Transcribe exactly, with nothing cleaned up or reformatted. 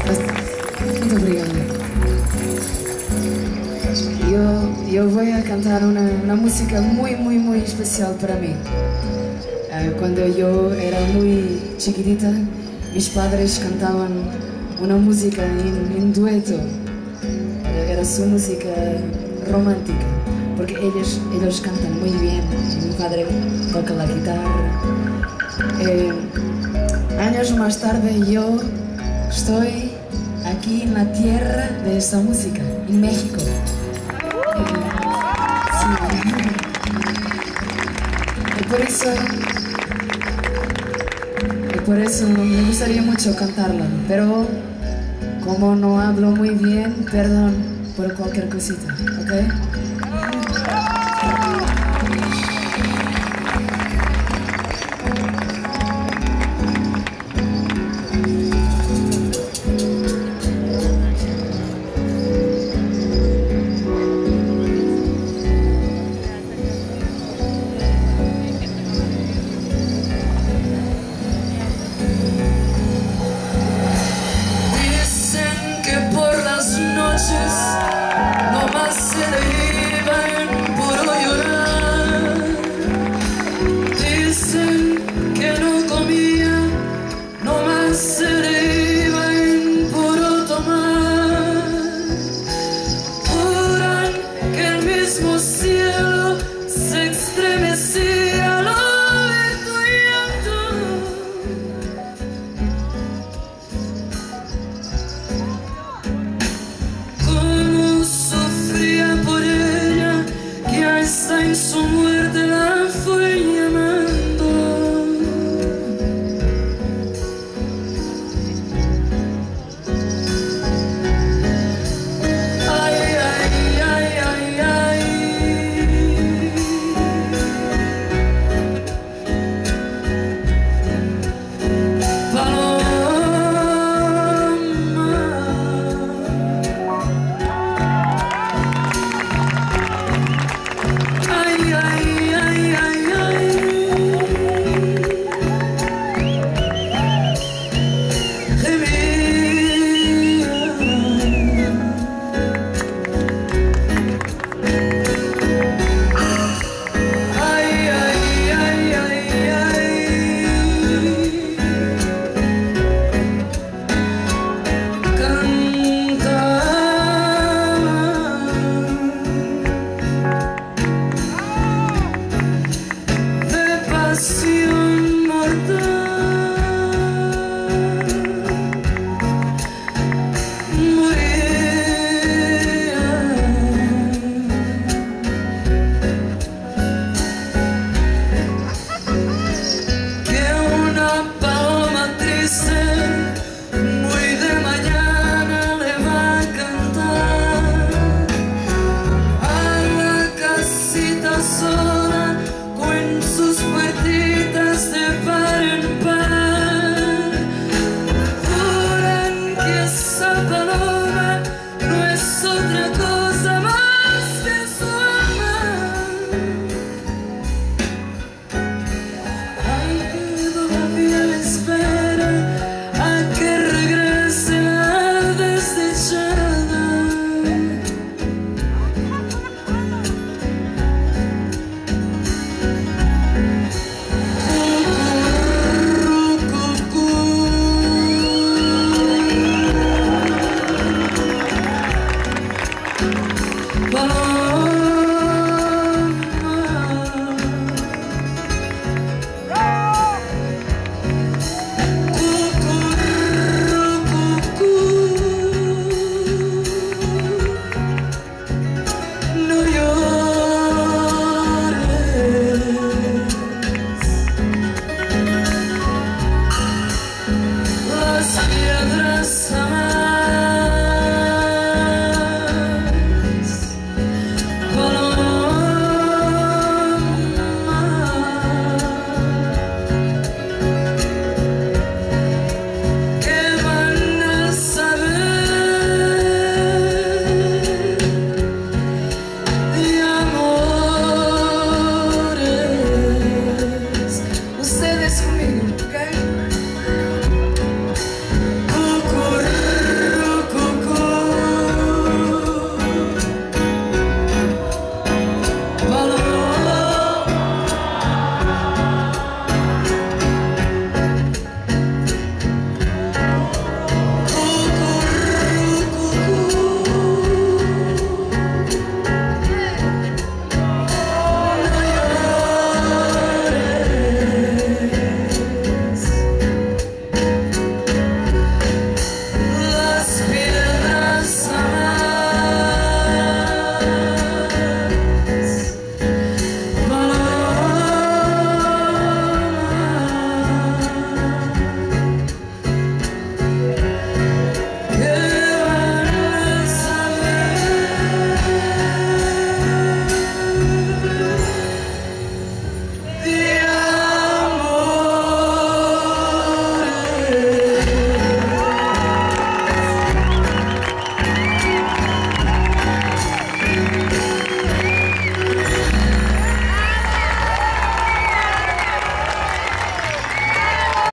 Muito obrigada. Yo, yo voy a cantar una, una música muy, muy, muy especial para mí. Uh, cuando yo era muy chiquitita, mis padres cantaban una música en, en dueto. Era su música romántica, porque ellos, ellos cantan muy bien. Mi padre toca la guitarra. Eh, años más tarde yo estoy aquí en la tierra de esta música, en México. Sí. Y por eso, y por eso me gustaría mucho cantarla, pero como no hablo muy bien, perdón por cualquier cosita, ¿ok?